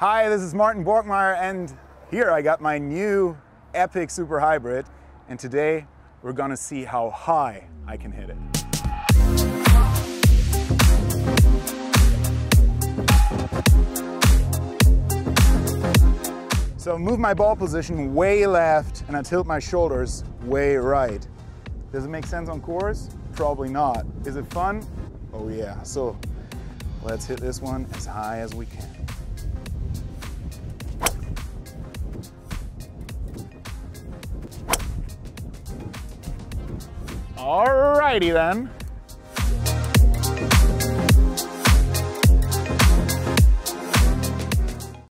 Hi, this is Martin Borkmeyer, and here I got my new epic super hybrid, and today we're gonna see how high I can hit it. So move my ball position way left and I tilt my shoulders way right. Does it make sense on course? Probably not. Is it fun? Oh yeah. So let's hit this one as high as we can. Alrighty then.